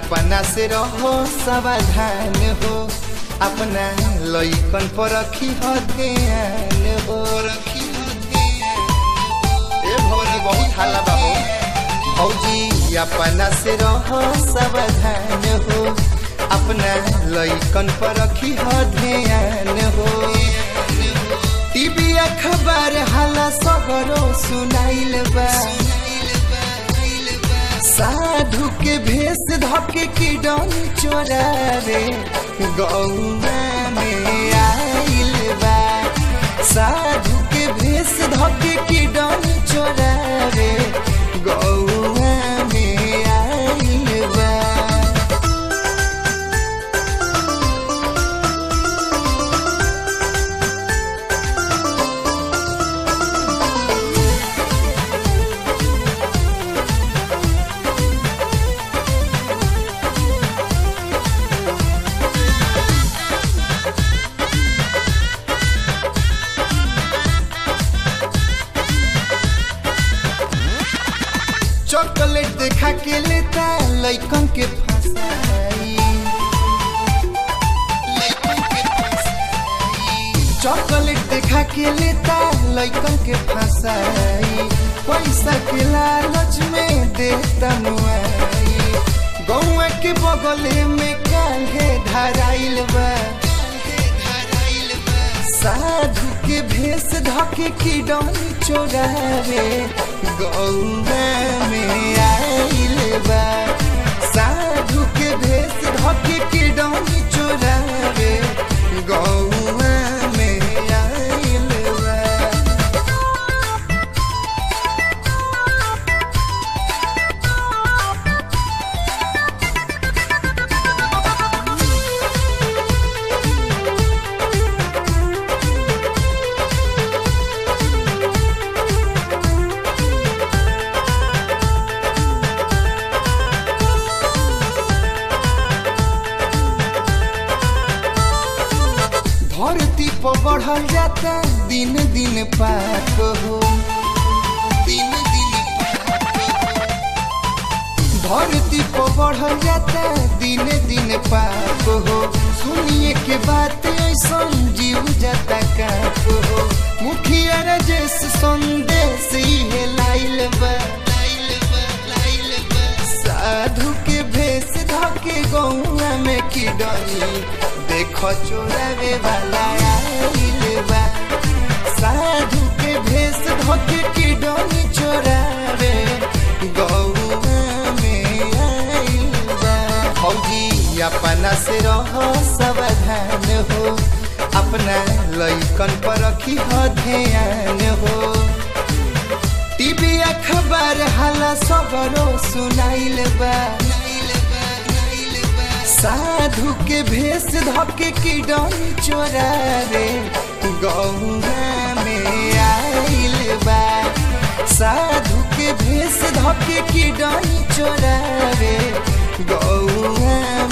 अपना से रहो सावधान हो, अपना लइकन पर रखी हो ध्यान हो। ए भौजी बहुत हाला बाबू, भौजी अपना से रहो सावधान हो, अपना लइकन पर रखी हो ध्यान हो। टीवी अखबार हाला सगरो सुनाइल बा, साधु के भेष धके की डोनी चोरावे गौवा में आइल बा, साधु के भेष धके की डोनी चोरावे गौवा में आइल बा। चॉकलेट देखा के लेता लइकन के फसाई, चॉकलेट देखा के लेता लइकन के फसाई, पैसा के लालच में देता मुआई। गौवा के बगले में काहे धराइल बा, साधु के भेष धके की डोनी चोरावे गौवा में आइल बा, साधु के भेष धके की डोनी चोरावे गौवा में आइल बा। धरती पर बढ़ल जाता दिन दिन पाप हो, दिन दिन धरती पर बढ़ल जाता दिन दिन पाप हो। सुनिए के बात ऐसा जीव जाता काप हो, मुखिया राजेश संदेश इहे लाइल बा, साधु के भेष धके गौवा में की डोनी देखो चोरावे वाला आइल बा, साधु के भेष धके की डोनी चोरावे गौवा में आइल बा। भौजी अपना से रहो सावधान हो, अपना लइकन पर रखी हो ध्यान हो। टीवी अखबार हाला सगरो सुनाइल बा, साधु के भेष धके की डोनी चोरावे गौवा में आइल बा, साधु के भेष धके की डोनी चोरावे गौवा